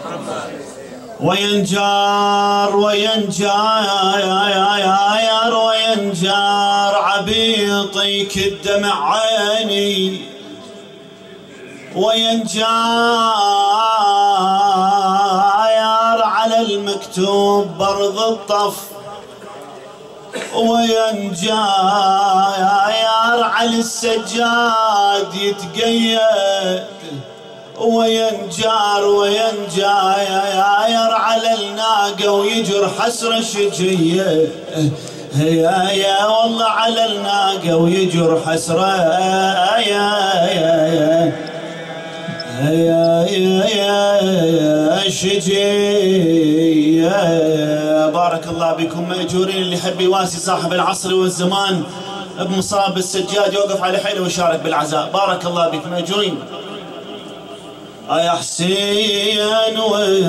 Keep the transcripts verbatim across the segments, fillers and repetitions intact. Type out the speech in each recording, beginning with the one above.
وينجار وينجار وينجار عبيطي كالدمع عيني، وينجار على المكتوب برض الطف، وينجار على السجاد يتقيد، وينجار وينجار على الناقة ويجر حسرة شجية، يا يا والله على الناقة ويجر حسرة يا يا يا يا شجية. بارك الله بكم مأجورين. اللي يحب يواسي صاحب العصر والزمان بمصاب السجاد يوقف على حيله ويشارك بالعزاء. بارك الله بكم مأجورين. يا حسين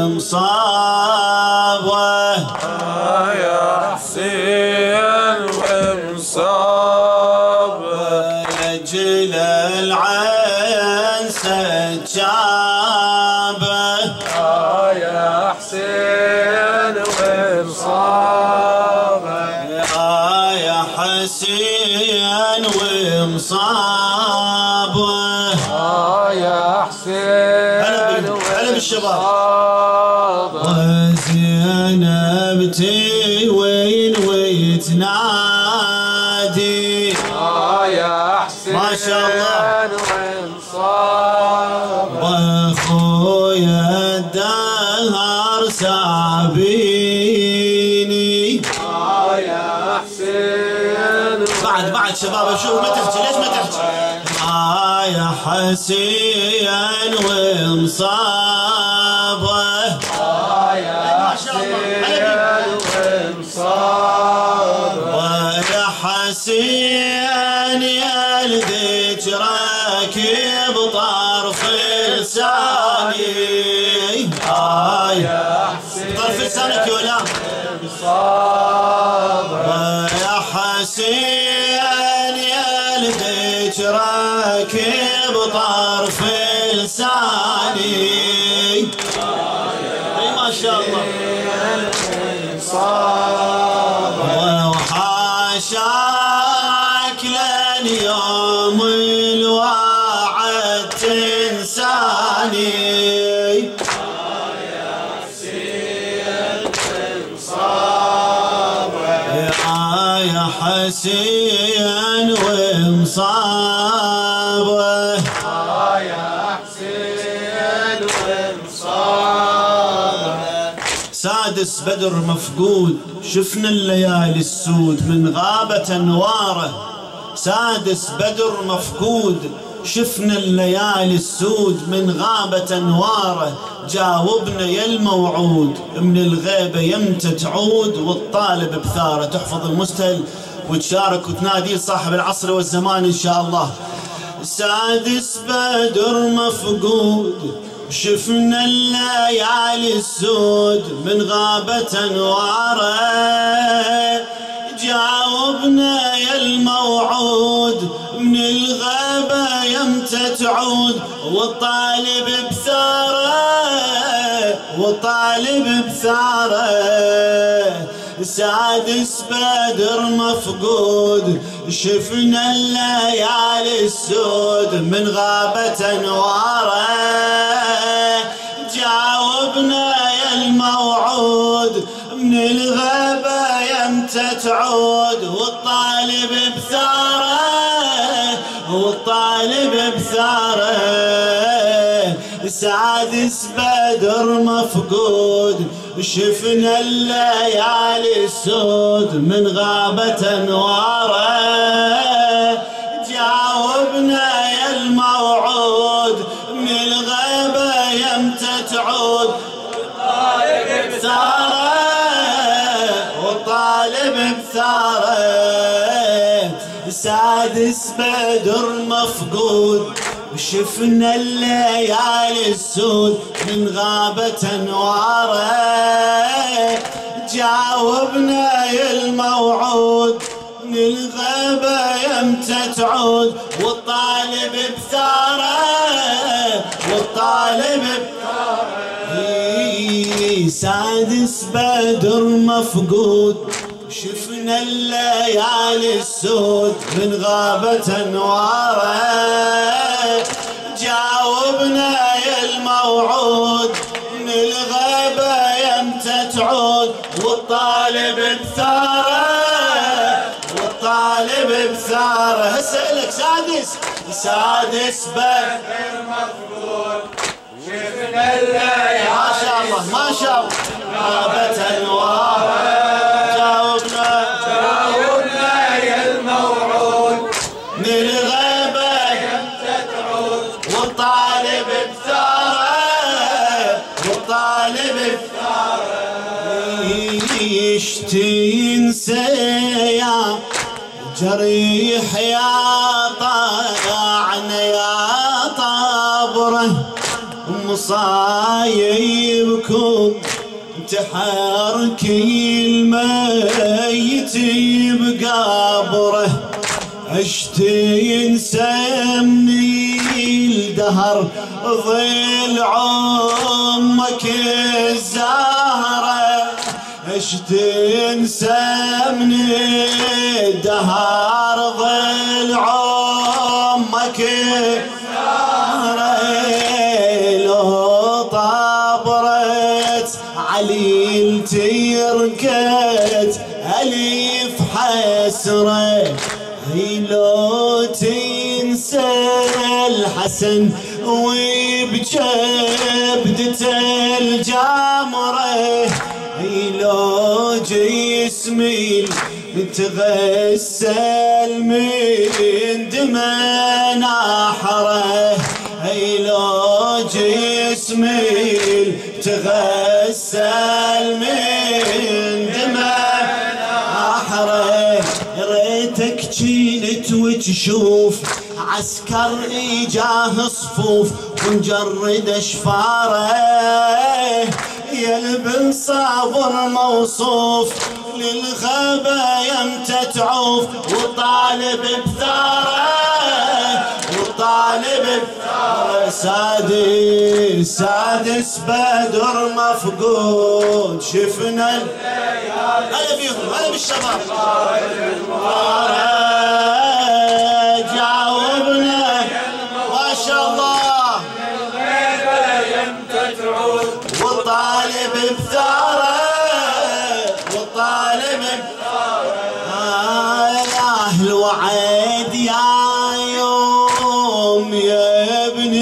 ومصابه، يا حسين ومصابه، لجل العين سجابه، يا حسين ومصابه، يا حسين ومصابه، يا حسين هلا بالشباب. وزينب توين وتنادي، يا حسين ما شاء الله، واخويا الدهر سابيني، يا حسين بعد بعد شباب اشوف ما تحكي ليش ما تحكي. يا حسين ومصابه، يا حسين ومصابه، يا حسين يا الذكرك بطرف لساني، يا حسين طرف لسانك يا ولام، يا حسين يا الذكرك بطرف لساني، ما شاء الله. وحاشاك لليوم الواعد تنساني، يا حسين ومصابه، يا حسين ومصابه، سادس بدر مفقود شفنا الليالي السود من غابة أنواره، سادس بدر مفقود شفنا الليالي السود من غابة أنواره، جاوبنا يا الموعود من الغيبة يمتى تعود، والطالب بثاره. تحفظ المستهل وتشارك وتنادي صاحب العصر والزمان إن شاء الله. سادس بدر مفقود شفنا الليالي السود من غابة أنواره، جاوبنا يا الموعود من الغابة يمتى تعود، والطالب بثاره والطالب بثاره. سادس بدر مفقود شفنا الليالي السود من غابة أنواره، جاوبنا يا الموعود من الغابة يمتى تعود، والطالب بثاره والطالب بثاره. سادس بدر مفقود شفنا الليالي السود من غابة أنواره، جاوبنا يا الموعود من الغابة يمتى تعود، والطالب بثاره والطالب بثاره. سادس بدر مفقود وشفنا الليالي السود من غابة أنواره، جاوبنا يا الموعود من الغابة يمتى تعود، والطالب بثاره والطالب بثاره. سادس بدر مفقود، شفنا الليالي السود من غابة انواره، جاوبنا يا الموعود من الغابة يمتى تعود، والطالب بثاره والطالب بثاره. هسألك سادس سادس بدر مفقود، شفنا الليالي ما شاء الله ما شاء الله غابة انواره، جاوبنا جاوبنا يا الموعود من الغابة يمتى تعود، والطالب بثاره والطالب بثاره. يشتي ينسى يا جريح يا طاعنا يا طابره، مصايبكم تحركي الميت بقبره، عشت ينسى مني الدهر ظل عمك الزهره، عشت ينسى من الدهر ظل عمك الزهره، لو طابرت عليلتي ركت ألف حسرة، لو تنسى الحسن وبجبدة الجمرة، لو جسمي تغسل من دمى نحره، لو جسمي تغسل من دمى نحره، ريتك جيت وتشوف عسكر إجاه صفوف ونجرد اشفاره، يا البن صابر موصوف للغابة يمتى تعوف، والطالب بثاره والطالب بثاره. سادس سادس بدر مفقود، شفنا الليالي هلا بيهم هلا بالشباب جاوبنا ما شاء الله يمتى تعود، والطالب بثاره والطالب بثاره. يا اهل وعد يا يوم يا ابن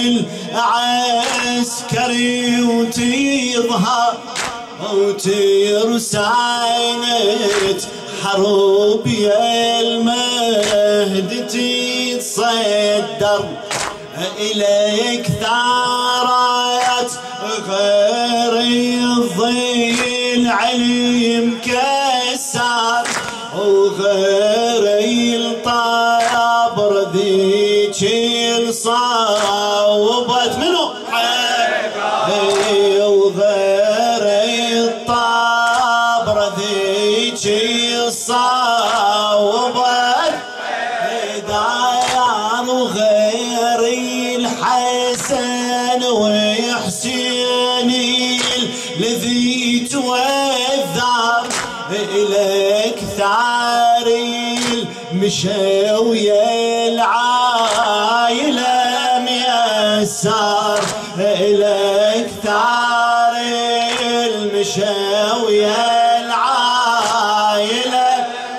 العسكري وتظهر وترسى عينت حروب يا المهد تتصدر، إليك ثارات غير الظل علي مكسر، وغير الطابر ذيك الصوبت منو وغير الطابر ذيك الصوبت داير، وغير الحسن وحسين الذي توذر، إليك ثاري المشاوية العايلة ميسر، إليك ثاري المشاوية العايلة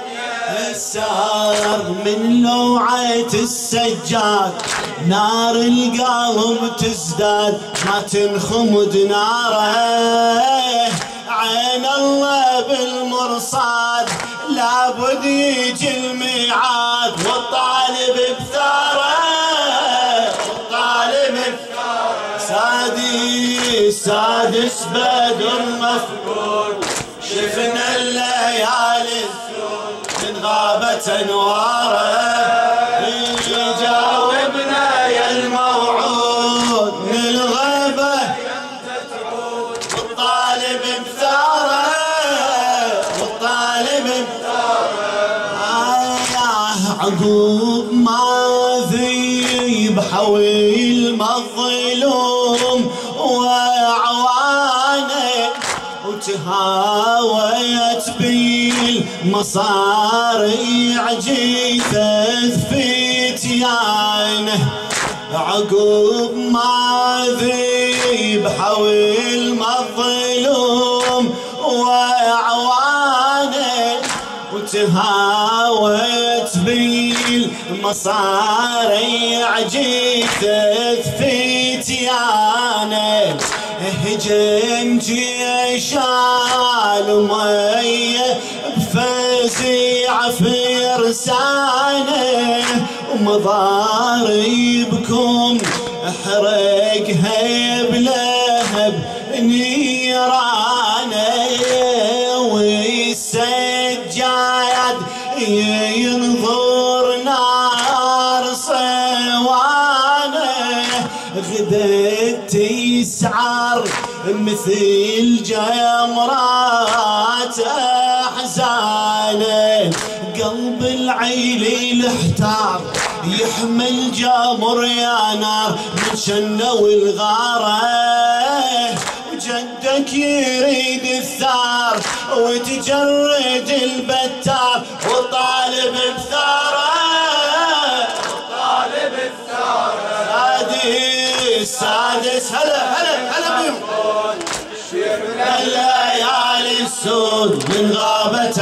السار، من لوعة السجاد نار القلب تزداد ما تنخمد ناره، عين الله بالمرصاد لابد يجي الميعاد، والطالب بثاره والطالب بثاره. سادس سادس بدر مفقود، شفنا الليالي السود من غابة انواره، جاوبنا يا الموعود من الغابة يمتى تعود، والطالب بثاره والطالب بثاره. عقوب ما ذيب حويل مظلوم وعوانه، وتهاوت بالمصاريع جيثث فتيانه عقب ما ذبحوا المظلوم وأعوانه وتهاوت بالمصاريع جيثث فتيانه هجم جيش الأمية بفزيع فرسانه ومضاربكم احرقها بلهب نيرانه والسجاد ينظر نار صوانه غدت تسعر مثل جمرات أحزانه قلب العيل احتار يحمل جمر يا نار من شنه والغاره وجدك يريد الثار وتجرد البتار وطالب بثاره طالب الثارة سادس سادس هلا هلا هلا بيهم شفنا الليالي السود من غابة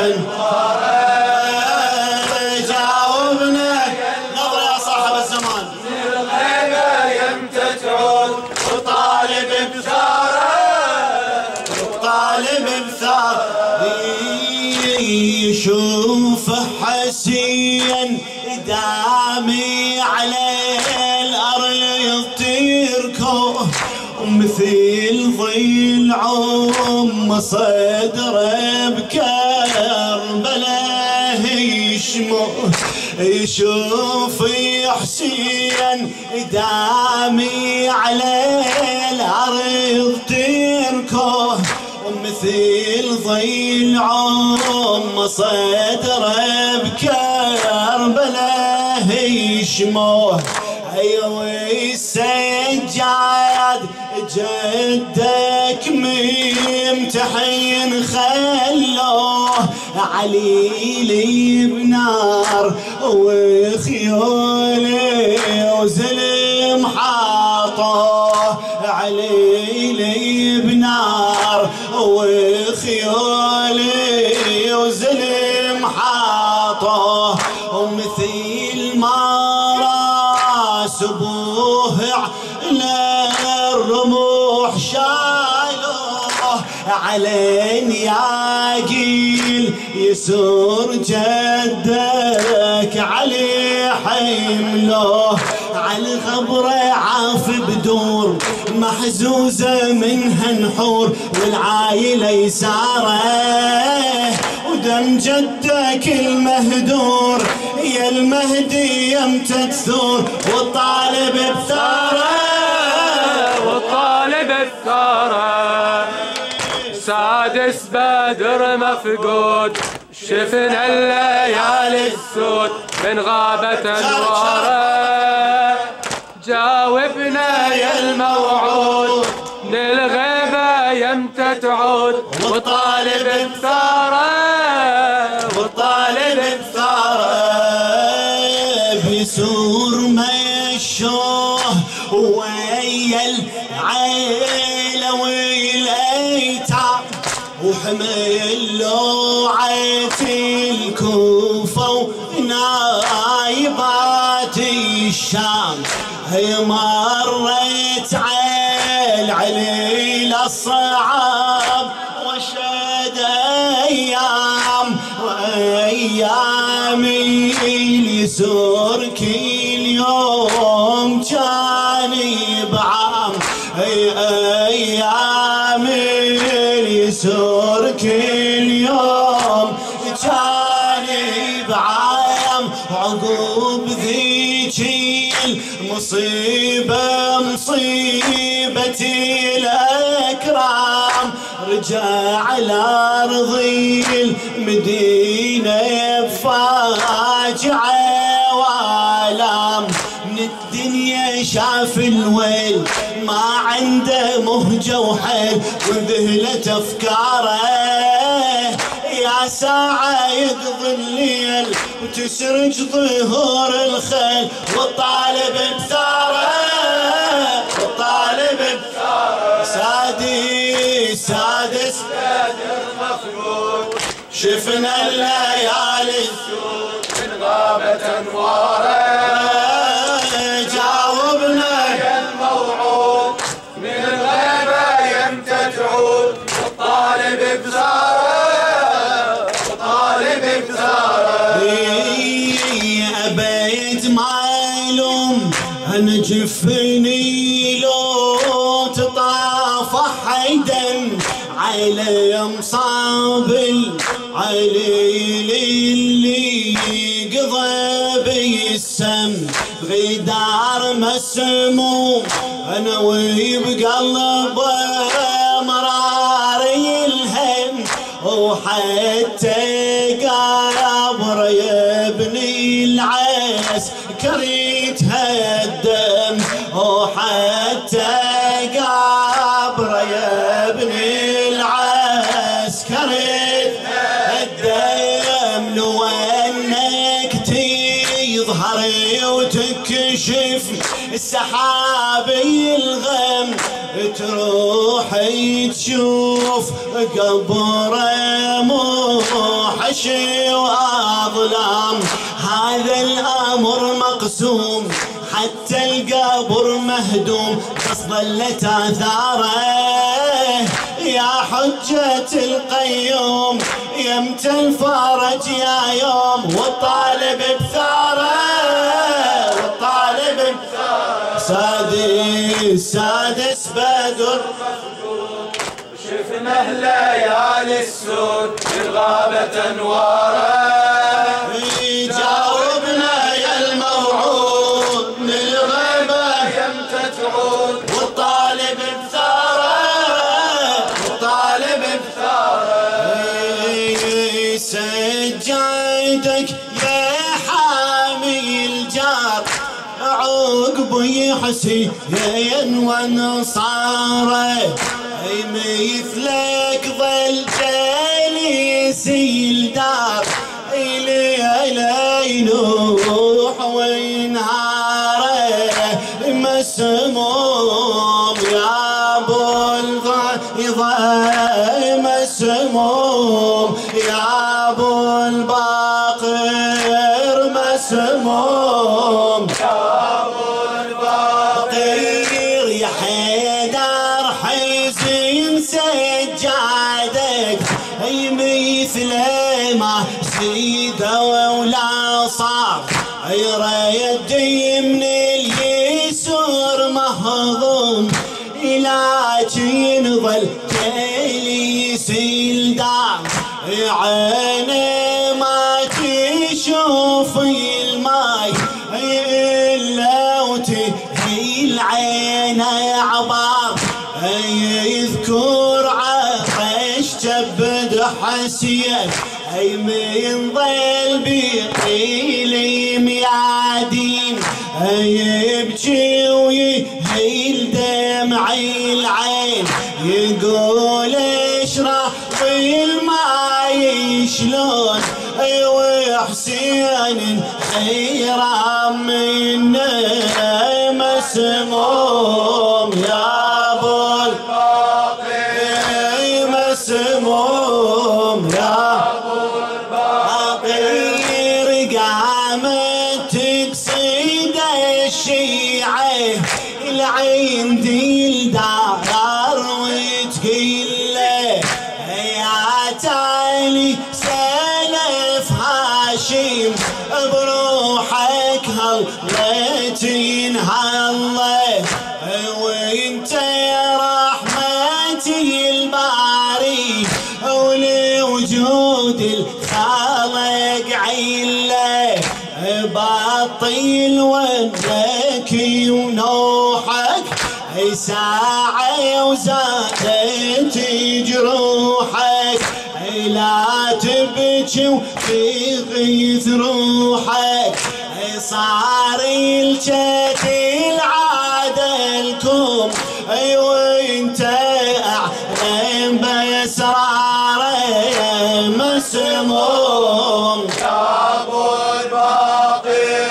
جاوبنا نظرة يا صاحب الزمان الغيبة يمتى تعود وطالب بثارة طالب بثار يشوف حسين دامي على الأرض تركه مثل ضيل عم صدره بكربلاء يشمه يشوف حسين دامي على الأرض تركه مثل ضيل عم صدره بكربلاء يشمه ايوه السجاد جدك ممتحن خلوه عليلي بنار وخيولي وزلم حاطه عليلي بنار وخيولي وزلم حاطه ومثل ما راس ابوه على الرموح شالوه على نياقيل يسور جدك علي حمله على الغبرة عاف بدور محزوزة منها نحور والعايلة يساره ودم جدك المهدور يا المهدي يمتى تثور والطالب بثاره والطالب الثارة سادس بدر مفقود شفنا الليالي السود من غابة انواره جاوبنا يا الموعود من الغيبة يمتى تعود وطالب بثارة وطالب بثاره بسور مشوه ويا العيلة والايتام وحمل لوعة الكوفة ونايبات الشام هي مرت على العليل الصعب وشد ايام وايام اليسور كل يوم كان بعام ايام اليسور كل يوم كان بعام عقوب ذيك المصيبة مصيبة الأكرام رجع على أرض المدينة بفاجعة وآلام من الدنيا شاف الويل ما عنده مهجة وحيل وانذهلت افكاره، يا ساعة يقضي الليل وتسرج ظهور الخيل والطالب بثاره، والطالب بثاره. سادس سادس بدر مفقود، شفنا الليالي السود من غابة انواره، جاوبنا يا الموعود من الغيبة يمتى تعود، والطالب بثاره، والطالب بثاره. أبيت معلوم أنا جفني لو تطافح دم علي مصاب العليل اللي قضى بي السم غدار مسموم انا وبقلبه مراري الهم، وحتى قبر يبني العس كريت هالدم، وحتى قبر يبني العس كريت هالدم. لو انك تظهر وتكشف السحابي الغم تروح تشوف قبر موحشي واظلام، هذا الامر مقسوم حتى القبر مهدوم بس ظلت اثاره، يا حجة القيوم يمتى الفرج يا يوم، والطالب بثاره، والطالب بثاره. سادس سادس بدر مفقود، شفنا الليالي السود من غابة انواره، جاوبنا يا الموعود من الغيبة يمتى تعود، والطالب بثاره، والطالب بثاره. سجادك يا حامي الجار عقبي حسين ونصاره، اي مثلك ظل جالس الدار إلي يلوح وينهاره، مسموم يا ابو الضيضة، مسموم يا ابو الباقر، مسموم يا ابو الباقر. يا حيدر حزين سجادك اي مثل ما زيد ولا صار، يدي من اليسور مهضوم لكن ظل جالس الدار، عيني ما تشوف الماي الا وتهي العين عبار، يذكر عطش جبد حسين اي من ظل بقيل ميادين، يبكي ويهيل دمعي العين، يقول اشرح بالماي شلون وحسين حيران منه، مسموم يا ابو الباقر، مسموم يا ابو الباقر. قامت تقصد الشيعة العين دي الدار وتقله، يا تالي سلف هاشم بروحك هلت ينهله، وانت يا رحمتي الباري ولوجود الخالق عله، بطيل ودك ونوحك ساعة وزادت جروحك، لا تبكي وتغيث روحك، صار الجد العادة لكم اي وانت اعلم باسراره مسموم يا ابو الباقي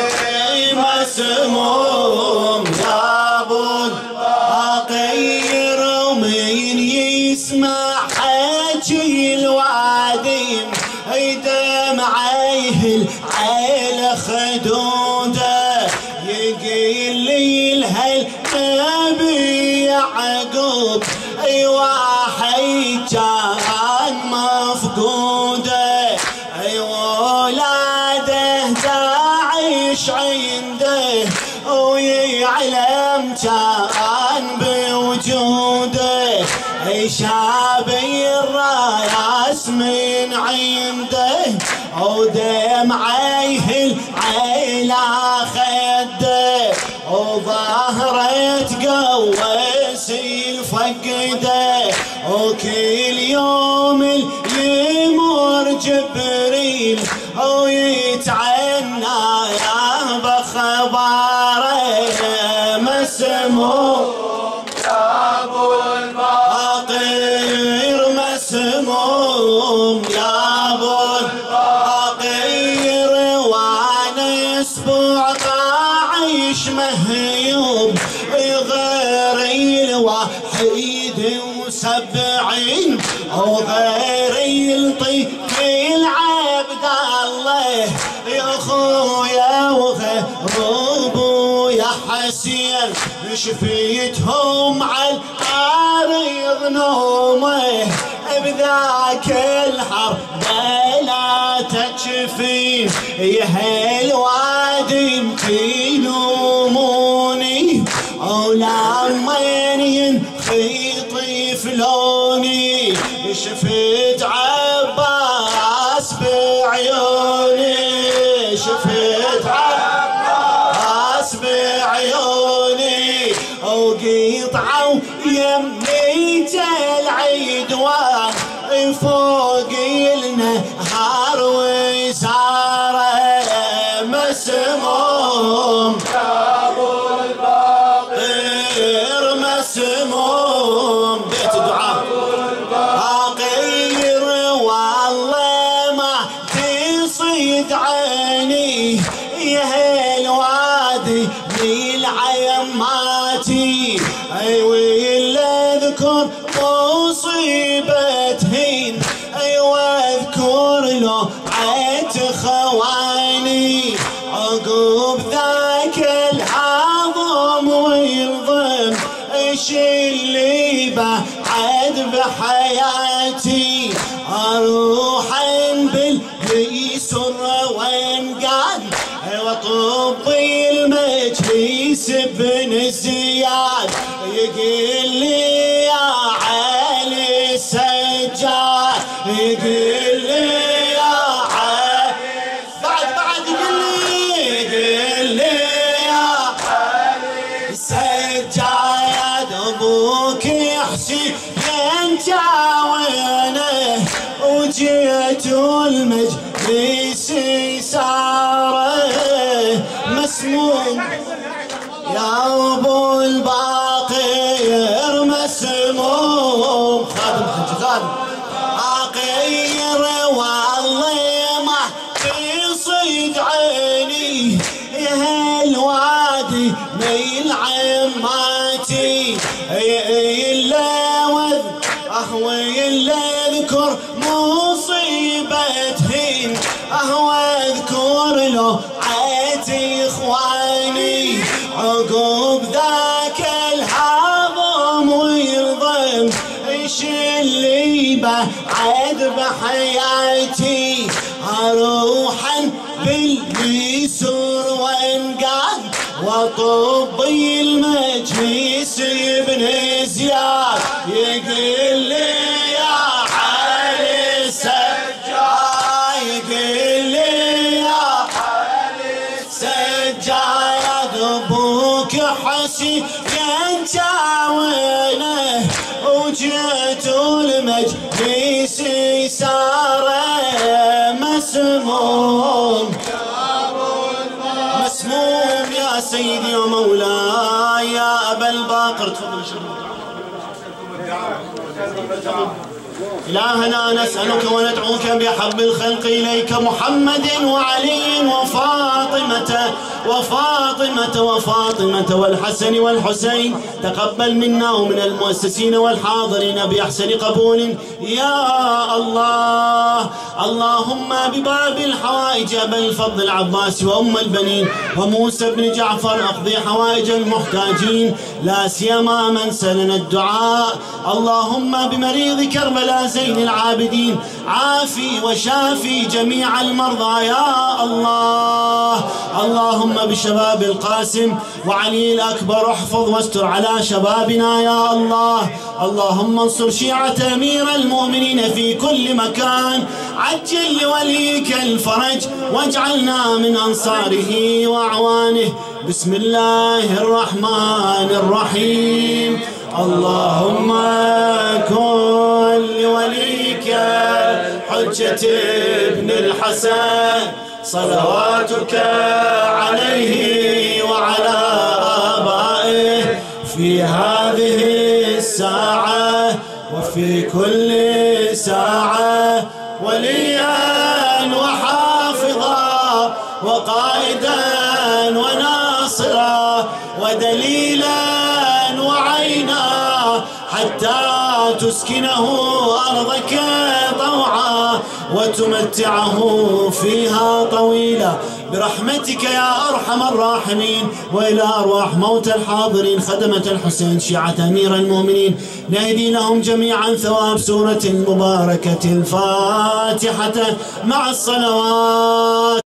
مسموم يا ابو الباقي ومن يسمع حكي الوادم دمعيه العيل خدوده يقيل لي الهالنبي يعقوب اي واحد كان مفقوده اي ولاده تعيش عنده ويعلم كان بوجوده اي شابي الراس من عنده ودمعيه العيلة خده وظهره تقوس الفقده وكل يوم يمر جبريل ويتعنى يا بخباره مسموم يا ابو الباقر مسموم يا ابو الباقر وانا اسبوع طاعش مهيوب غير الوحيد وسبعين وغير الطيب العبد الله يا اخويا وغير يا حسين شفيتهم على العريض نومه بذاك الحر بلا تكشفين يا الوادي تلوموني ولما ينخيطي فلوني شفت عباس بعيوني شفت عباس بعيوني وقطعوا يميت العدوان فوق النهار وزاره مسموم يا ابو الباقر مسموم بيت دعاء باقر والله ما تصيد عيني يا الوادي للعيماتي اي ولا اذكر مصيبتهن اي واذكر له عيت خواني عقب ذاك العظم والظلم ايش اللي بعد بحياتي اروحا باليسر وانقاد وطبي المجلس بن زياد يقول لي يا علي السجاد يقول لي يا علي بعد بعد يقول لي يقول لي يا علي السجاد ابوك يحسي انت وينه وجيت المجلس ساره مسموم يا ابو الباقر مسموم خادم حج خادم عقير والله ما تصيد عيني يا الوادي ميل عماتي الا وذ اهوي الا اذكر مصيبتهن اهو اذكر له عيتي اخواني عقب ذاك الهضم ويرضم ايش اللي بعد بحياتي اروحا باليسر وانقاد وطبي المجلس ابن زياد يقول لي يا علي سجاد يقول لي يا علي سجاد ابوك حسي انت وينه وجيت المجلس ساره مسموم مسموم يا سيدي ومولاي يا ابا الباقر تفضل شرف إلهنا نسألك وندعوك بحب الخلق إليك محمد وعلي وفاطمة وفاطمة وفاطمة والحسن والحسين. تقبل منا ومن المؤسسين والحاضرين بأحسن قبول يا الله. اللهم بباب الحوائج أبا الفضل العباس وأم البنين وموسى بن جعفر أقضي حوائج المحتاجين لا سيما من سلنا الدعاء. اللهم بمريض كربلاء زين العابدين عافي وشافي جميع المرضى يا الله. اللهم بشباب القاسم وعلي الأكبر احفظ واستر على شبابنا يا الله. اللهم انصر شيعة أمير المؤمنين في كل مكان. عجل لوليك الفرج واجعلنا من أنصاره وأعوانه. بسم الله الرحمن الرحيم. اللهم كن لوليك الحجة ابن الحسن صلواتك عليه وعلى آبائه في هذه الساعة وفي كل ساعة وليا وحافظا وقائدا وناصرا ودليلا وعينا حتى تسكنه أرضك طوعا وتمتعه فيها طويلا برحمتك يا أرحم الراحمين. وإلى أرواح موتى الحاضرين خدمة الحسين شيعة أمير المؤمنين نهدي لهم جميعا ثواب سورة المباركة الفاتحة مع الصلوات.